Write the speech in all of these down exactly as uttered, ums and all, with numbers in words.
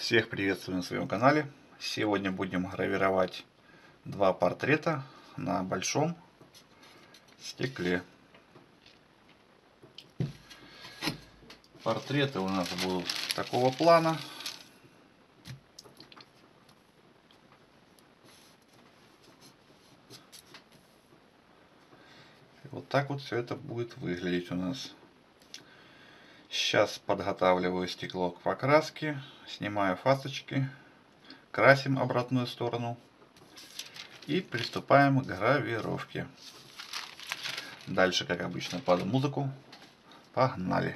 Всех приветствую на своем канале. Сегодня будем гравировать два портрета на большом стекле. Портреты у нас будут такого плана. Вот так вот все это будет выглядеть у нас. Сейчас подготавливаю стекло к покраске, снимаю фасочки, красим обратную сторону и приступаем к гравировке. Дальше, как обычно, под музыку. Погнали!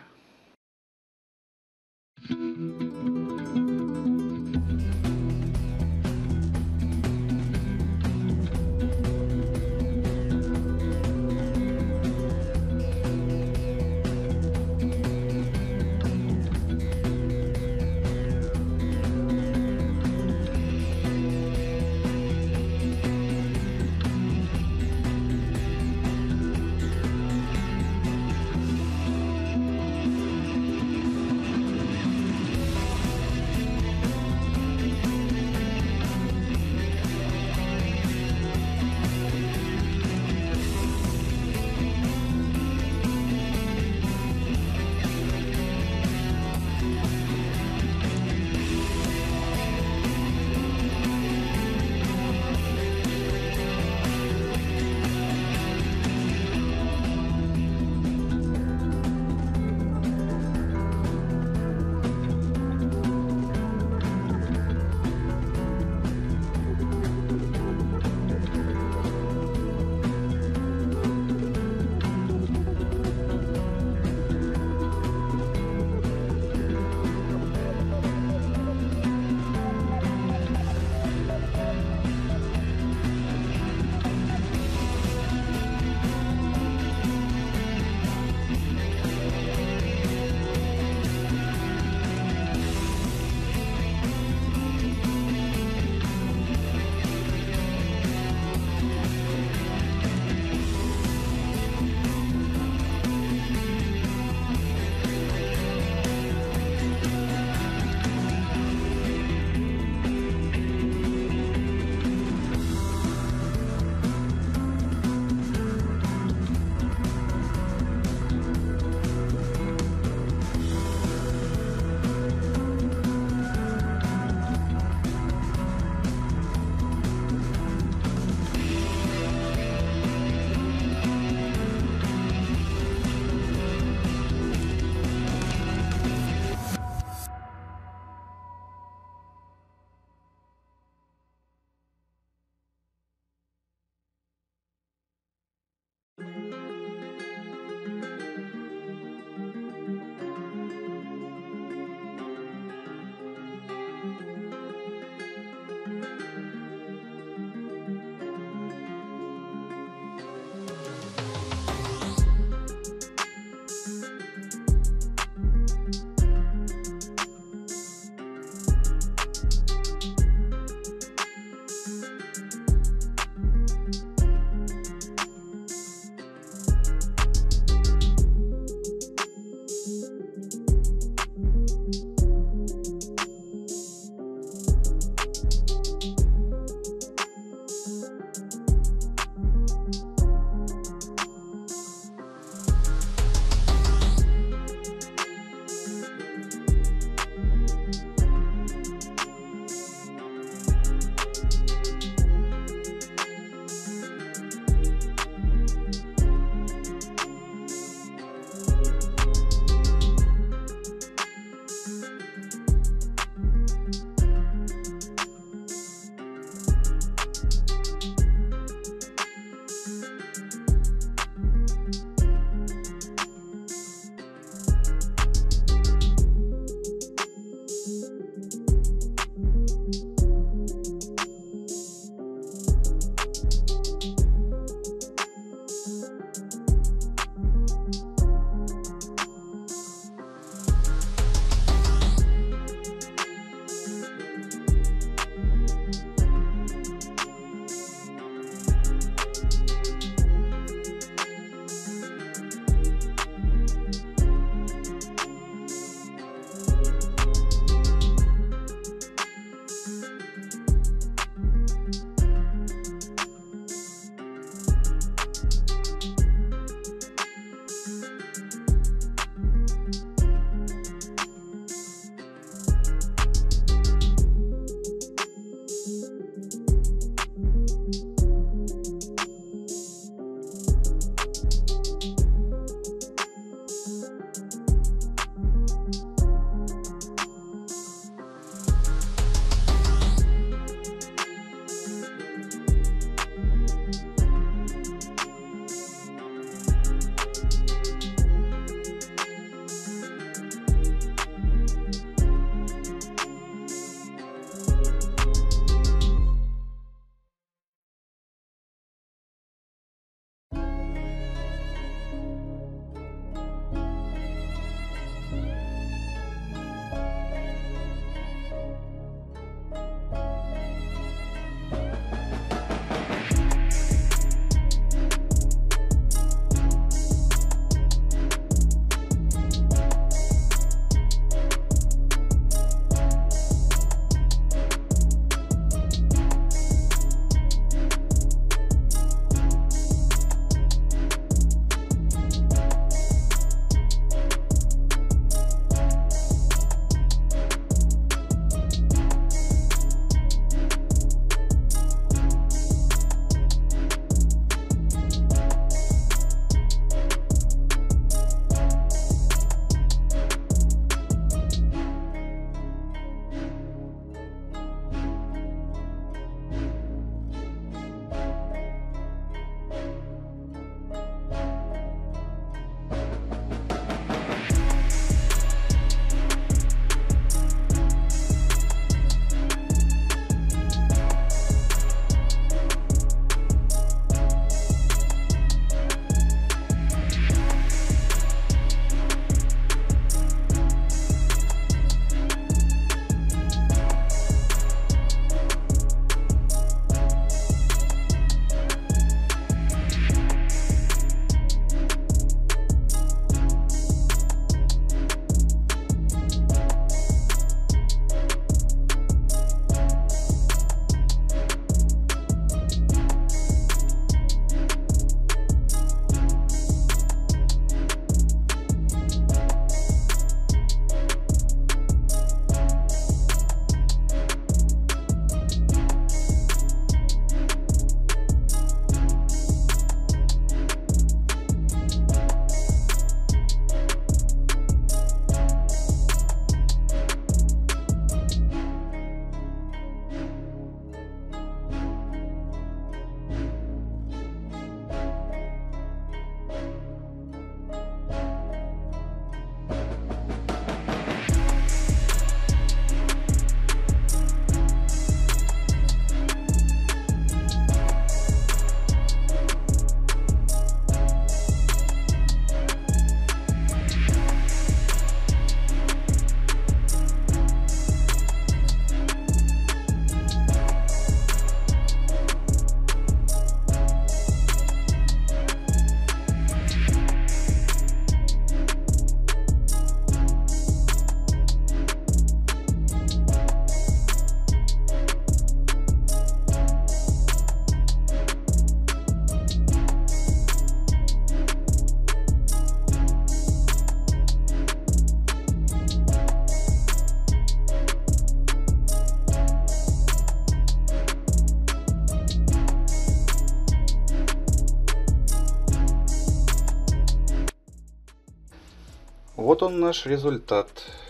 Вот он наш результат.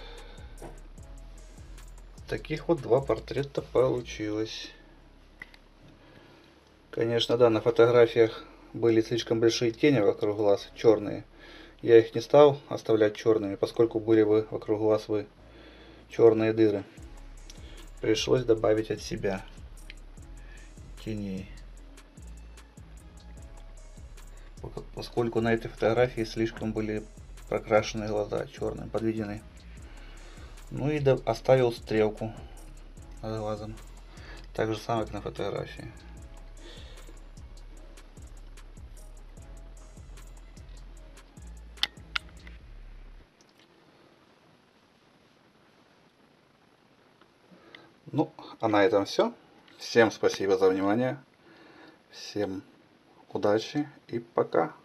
Таких вот два портрета получилось. Конечно, да, на фотографиях были слишком большие тени вокруг глаз, черные. Я их не стал оставлять черными, поскольку были бы вокруг глаз вы черные дыры. Пришлось добавить от себя теней. Поскольку на этой фотографии слишком были прокрашены глаза черным, подведены. Ну и оставил стрелку над глазом. Так же самое, как на фотографии. Ну, а на этом все. Всем спасибо за внимание. Всем удачи и пока.